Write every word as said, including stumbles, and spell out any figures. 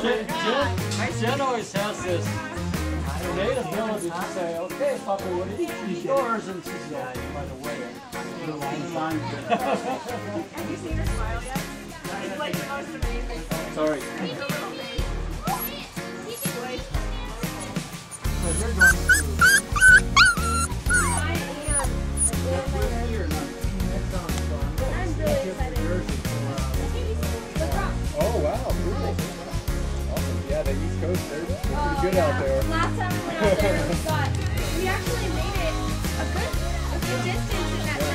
Jen, Jen, Jen always has this innate ability to say, okay, Papa, what do you eat? She's yours, and she's like, by the way, the line sign. Have you seen her smile yet? It's like the most amazing thing. Sorry. So you're going to... I'm really excited. Oh wow, poodles. Awesome. Yeah, the East Coast, they're, they're pretty Oh, good yeah. out there. Last time we went out there, we got, we actually made it a good, a good distance in that